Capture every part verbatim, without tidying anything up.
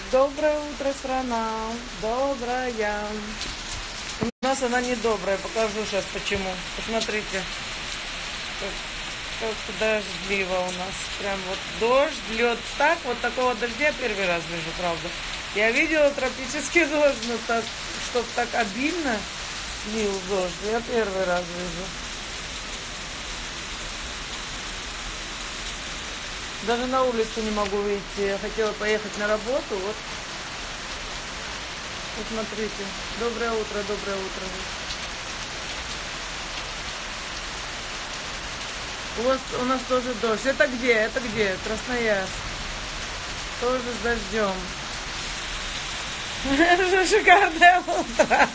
Доброе утро, страна. Добрая. У нас она не добрая. Покажу сейчас почему. Посмотрите. Как, как дождливо у нас. Прям вот дождь, лед. Так, вот такого дождя первый раз вижу, правда. Я видела тропический дождь, но так, чтоб так обильно лил дождь, я первый раз вижу. Даже на улицу не могу выйти. Я хотела поехать на работу. Вот. Посмотрите. Доброе утро, доброе утро. У вас, у нас тоже дождь. Это где? Это где? Красноярск. Тоже с дождем. Это же шикарное утро.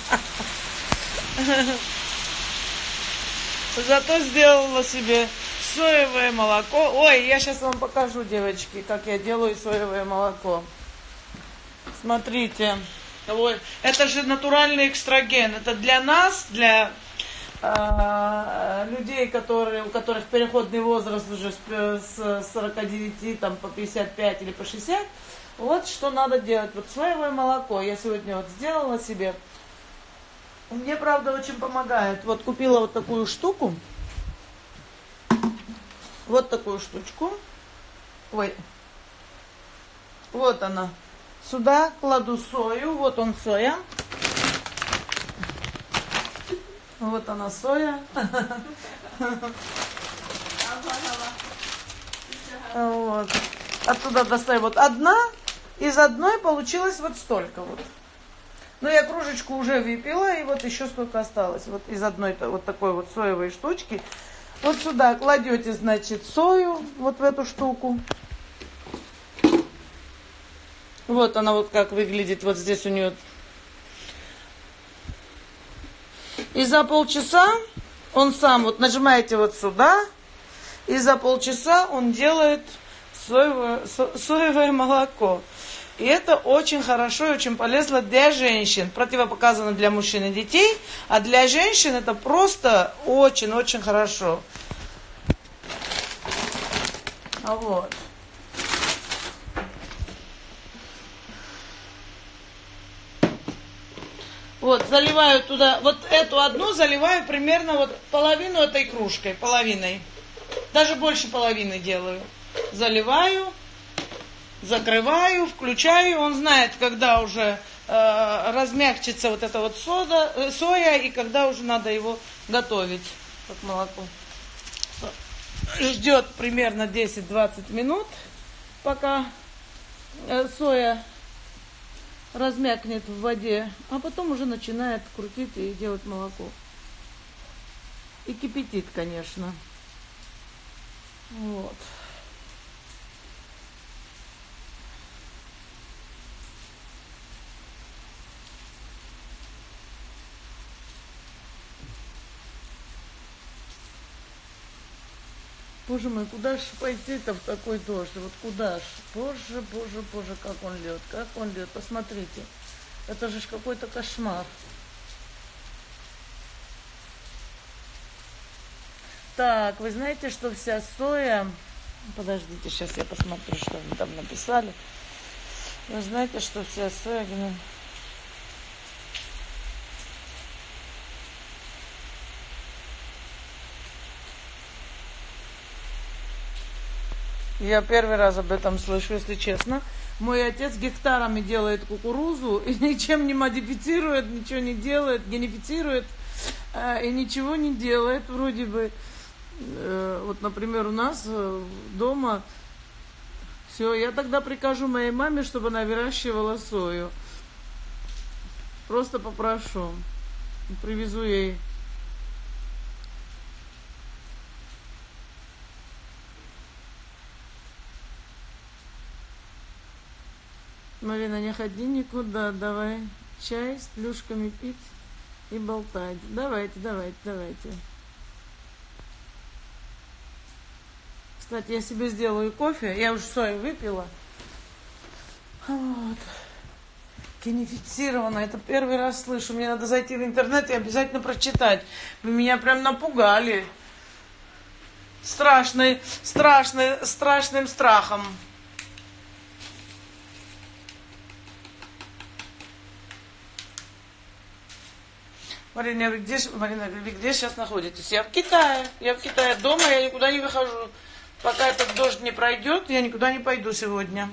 Зато сделала себе соевое молоко. Ой, я сейчас вам покажу, девочки, как я делаю соевое молоко. Смотрите. Ой, это же натуральный экстраген. Это для нас, для э, людей, которые, у которых переходный возраст уже с сорока девяти там, по пятьдесят пять или по шестьдесят. Вот что надо делать. Вот соевое молоко я сегодня вот сделала себе. Мне, правда, очень помогает. Вот купила вот такую штуку. Вот такую штучку. Ой. Вот она. Сюда кладу сою. Вот он соя. Вот она соя. Вот. Оттуда достаю вот одна. Из одной получилось вот столько вот. Но я кружечку уже выпила, и вот еще столько осталось. Вот из одной вот такой вот соевой штучки. Вот сюда кладете, значит, сою, вот в эту штуку. Вот она вот как выглядит, вот здесь у нее. И за полчаса он сам, вот нажимаете вот сюда, и за полчаса он делает соевое, со, соевое молоко. И это очень хорошо и очень полезно для женщин. Противопоказано для мужчин и детей. А для женщин это просто очень-очень хорошо. А вот. Вот, заливаю туда, вот эту одну заливаю примерно вот половину этой кружкой, половиной. Даже больше половины делаю. Заливаю. Закрываю, включаю, он знает, когда уже э, размягчится вот эта вот сода, э, соя, и когда уже надо его готовить, как молоко. Ждет примерно десять-двадцать минут, пока э, соя размякнет в воде, а потом уже начинает крутить и делать молоко. И кипятит, конечно. Вот. Боже мой, куда ж пойти-то в такой дождь? Вот куда ж? Боже, боже, боже, как он льет, как он льет. Посмотрите, это же ж какой-то кошмар. Так, вы знаете, что вся соя... Подождите, сейчас я посмотрю, что они там написали. Вы знаете, что вся соя... Я первый раз об этом слышу, если честно. Мой отец гектарами делает кукурузу и ничем не модифицирует, ничего не делает, генифицирует э, и ничего не делает. Вроде бы, э, вот, например, у нас э, дома все, я тогда прикажу моей маме, чтобы она выращивала сою. Просто попрошу, привезу ей. Марина, не ходи никуда, давай чай с плюшками пить и болтать. Давайте, давайте, давайте. Кстати, я себе сделаю кофе, я уже сою выпила. Вот. Генифицировано, это первый раз слышу. Мне надо зайти в интернет и обязательно прочитать. Вы меня прям напугали. Страшный, страшный, страшным страхом. Марина, вы где, Марина, вы где сейчас находитесь? Я в Китае. Я в Китае дома, я никуда не выхожу. Пока этот дождь не пройдет, я никуда не пойду сегодня.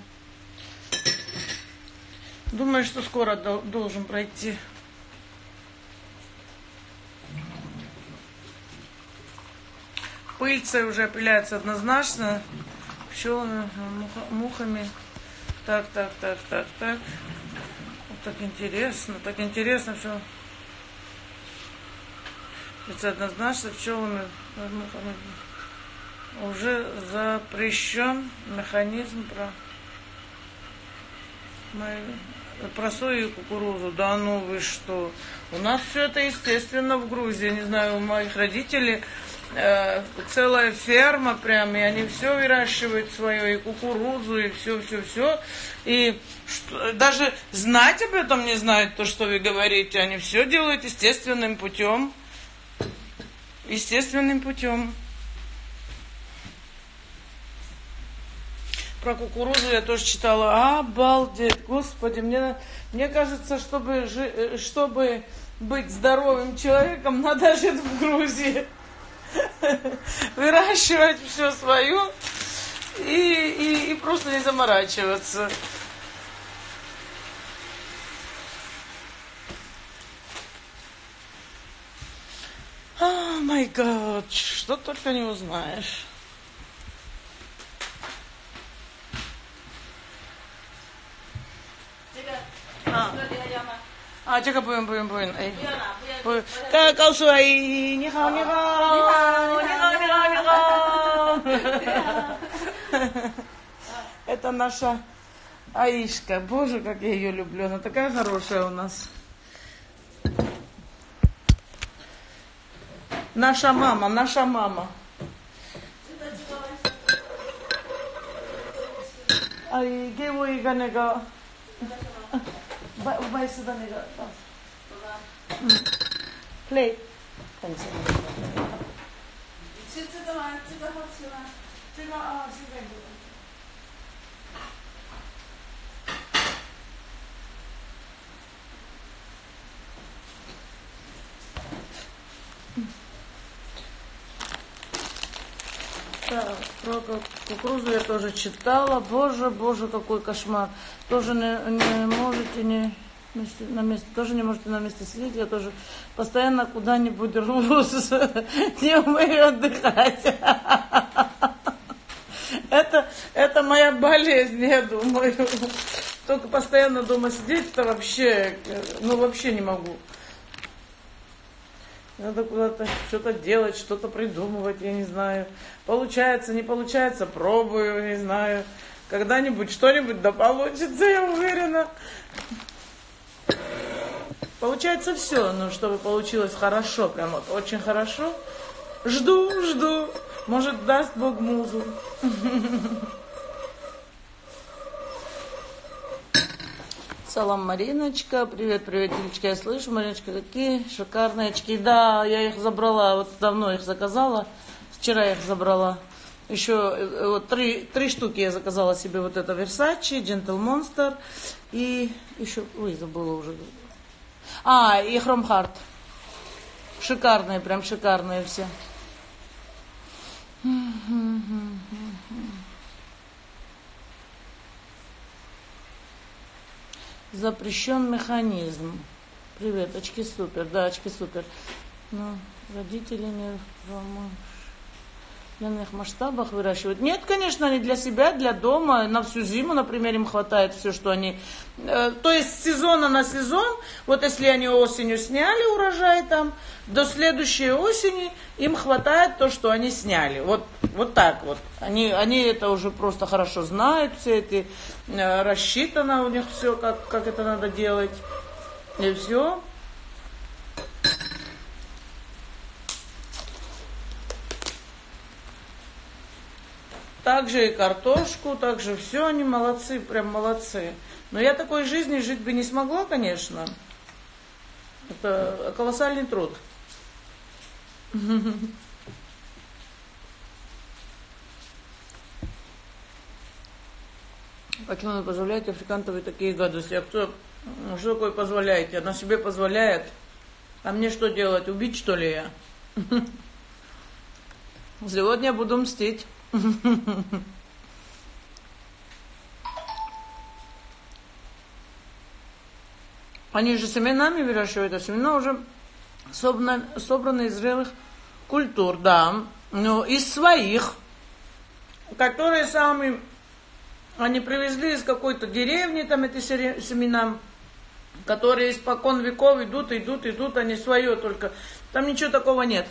Думаю, что скоро должен пройти. Пыльцы уже опыляются однозначно. Пчелами, муха, мухами. Так, так, так, так, так. Вот так интересно, так интересно, что... Это однозначно пчелами, мухами. Уже запрещен механизм про... Про сою и кукурузу. Да ну вы что? У нас все это естественно в Грузии. Не знаю, у моих родителей э, целая ферма прям, и они все выращивают свое, и кукурузу, и все, все, все. И что, даже знать об этом не знают, то, что вы говорите. Они все делают естественным путем. Естественным путем. Про кукурузу я тоже читала. Обалдеть, господи, мне, мне кажется, чтобы, жи, чтобы быть здоровым человеком, надо жить в Грузии. Выращивать все свое и, и, и просто не заморачиваться. О май гад, что только не узнаешь. А, чека, буин, буин, буин. Кау суай, нихао, нихао, нихао, нихао, нихао. Это наша Аишка. Боже, как я ее люблю. Она такая хорошая у нас. Наша мама, наша мама. Ай, гево и ганега. Бай сюда, нега. Плей. Так, про кукурузу я тоже читала. Боже, боже, какой кошмар. Тоже не, не можете не на месте, тоже не можете на месте сидеть. Я тоже постоянно куда-нибудь рвусь, не умею отдыхать. Это, это моя болезнь, я думаю. Только постоянно дома сидеть, это вообще, ну вообще не могу. Надо куда-то что-то делать, что-то придумывать, я не знаю. Получается, не получается, пробую, не знаю. Когда-нибудь что-нибудь да получится, я уверена. Получается все, но чтобы получилось хорошо, прям вот очень хорошо. Жду, жду. Может, даст Бог музу. Салам, Мариночка. Привет, привет, Юлечка. Я слышу, Мариночка, какие шикарные очки. Да, я их забрала, вот давно их заказала. Вчера я их забрала. Еще вот три, три штуки я заказала себе. Вот это Versace, Gentle Monster. И еще, ой, забыла уже. А, и Chrome Heart. Шикарные, прям шикарные все. Запрещен механизм. Привет, очки супер. Да, очки супер. Но родители не в промышленных масштабах выращивают. Нет, конечно, они для себя, для дома, на всю зиму, например, им хватает все, что они... Э, то есть с сезона на сезон, вот если они осенью сняли урожай там, до следующей осени им хватает то, что они сняли. Вот, вот так вот. Они, они это уже просто хорошо знают, все эти э, рассчитано у них все, как, как это надо делать. И все. Также и картошку, также все, они молодцы, прям молодцы. Но я такой жизни жить бы не смогла, конечно. Это колоссальный труд. Почему вы позволяете африкантовые такие гадости? А кто, что такое позволяете? Она себе позволяет. А мне что делать? Убить, что ли, я? Сегодня буду мстить. Они же семенами выращивают, а семена уже собраны, собраны из зрелых культур, да. Но из своих, которые сами, они привезли из какой-то деревни, там эти семена, которые испокон веков идут, идут, идут, они свое только. Там ничего такого нет.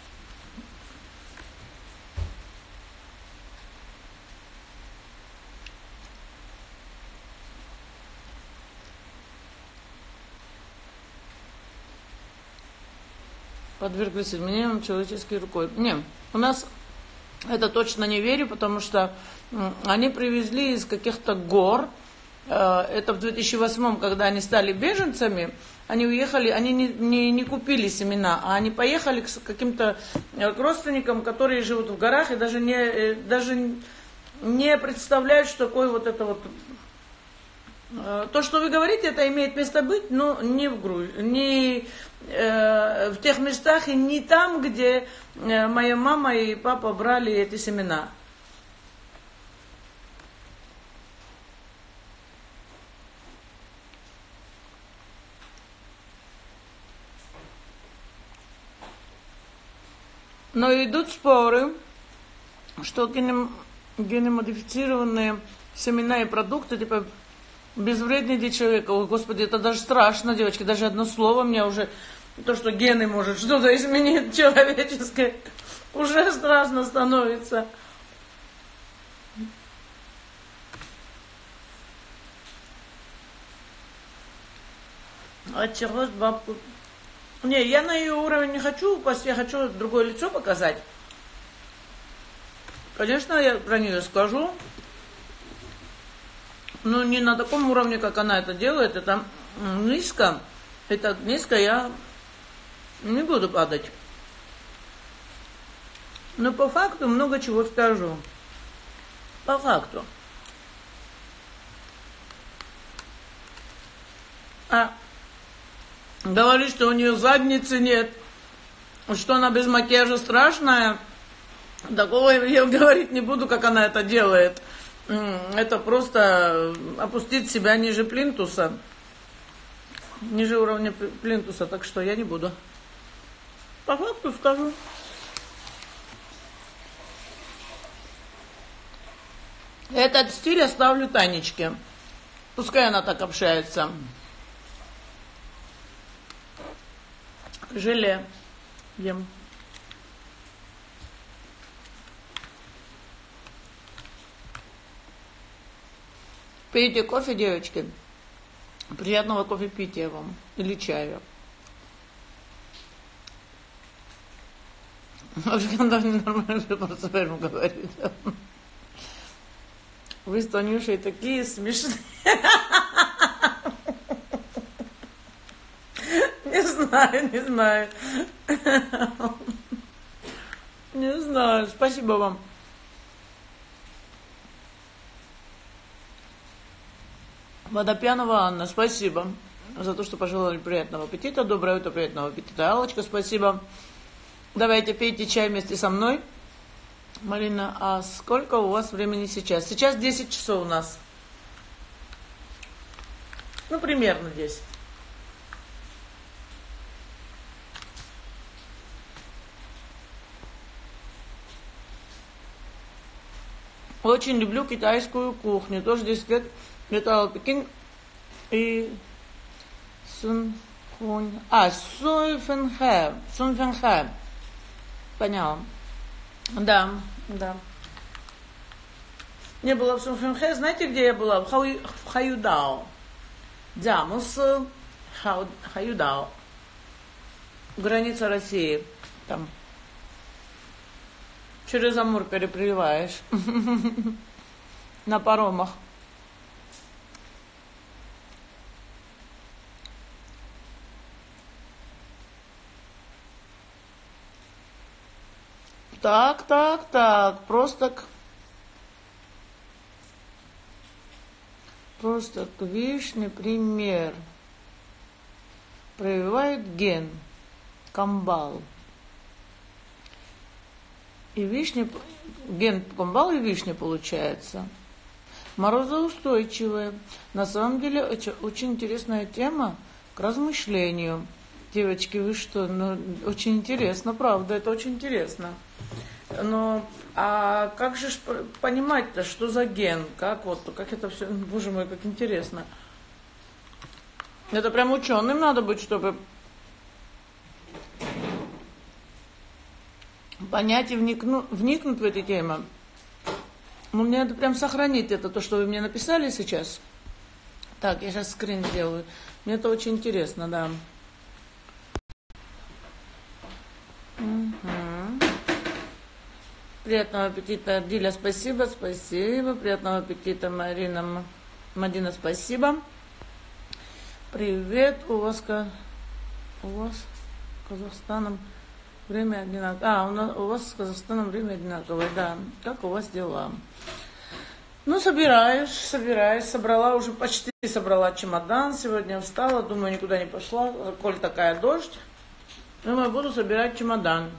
Подверглись изменениям человеческой рукой. Не, у нас это точно не верю, потому что они привезли из каких-то гор. Это в две тысячи восьмом, когда они стали беженцами, они уехали, они не, не, не купили семена, а они поехали к каким-то к родственникам, которые живут в горах и даже не, даже не представляют, что такое вот это вот. То, что вы говорите, это имеет место быть, но не в Грузии, не э, в тех местах и не там, где э, моя мама и папа брали эти семена. Но идут споры, что генем, геномодифицированные семена и продукты, типа, безвредный для человека. Ой, Господи, это даже страшно, девочки. Даже одно слово мне уже, то, что гены может что-то изменить человеческое, уже страшно становится. От чего с бабку? Не, я на ее уровень не хочу упасть, я хочу другое лицо показать. Конечно, я про нее скажу. Ну, не на таком уровне, как она это делает, это низко. Это низко я не буду падать. Но по факту много чего скажу. По факту. А говорит, что у нее задницы нет, что она без макияжа страшная. Такого я говорить не буду, как она это делает. Это просто опустить себя ниже плинтуса, ниже уровня плинтуса, так что я не буду. По факту скажу. Этот стиль оставлю Танечке. Пускай она так общается. Желе ем. Пейте кофе, девочки. Приятного кофепития вам. Или чая. Когда нормально по-своему говорит. Вы с Танюшей такие смешные. Не знаю, не знаю. Не знаю. Спасибо вам. Водопьянова Анна, спасибо за то, что пожелали приятного аппетита. Доброе утро, приятного аппетита. Аллочка, спасибо. Давайте пейте чай вместе со мной. Марина, а сколько у вас времени сейчас? Сейчас десять часов у нас. Ну, примерно десять. Очень люблю китайскую кухню. Тоже десять лет летала в Пекин и Сунхунь. А, Сунфенхэ. Сунфенхэ. Поняла. Да, да. Не была в Сунфенхэ. Знаете, где я была? В, Хау... в Хаюдао. Дзямус. Хау... Хаюдао. Граница России. Там. Через Амур переплываешь. На паромах. Так, так, так. Просто к... Просто к вишне пример. Прививает ген. камбал. И вишня, ген камбал и вишня получается. Морозоустойчивые. На самом деле очень, очень интересная тема к размышлению. Девочки, вы что? Ну, очень интересно, правда, это очень интересно. Но а как же понимать-то, что за ген? Как вот, как это все, боже мой, как интересно. Это прям ученым надо быть, чтобы понять и вникну, вникнуть в эту тему. Ну, мне надо прям сохранить это, то, что вы мне написали сейчас. Так, я сейчас скрин сделаю. Мне это очень интересно, да. Угу. Приятного аппетита, Диля, спасибо, спасибо. Приятного аппетита, Марина, Мадина, спасибо. Привет, у вас, у вас с Казахстаном время одинаковое. А, у, нас, у вас с Казахстаном время одинаковое, да. Как у вас дела? Ну, собираюсь, собираюсь. Собрала уже, почти собрала чемодан. Сегодня встала, думаю, никуда не пошла. Коль такая дождь. Думаю, буду собирать чемодан.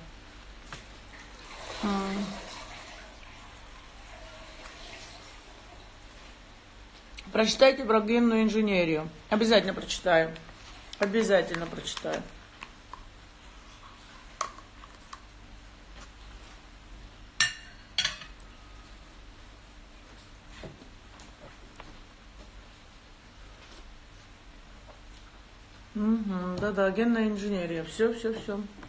Прочитайте про генную инженерию. Обязательно прочитаю. Обязательно прочитаю. Угу, да-да, генная инженерия. Все, все, все.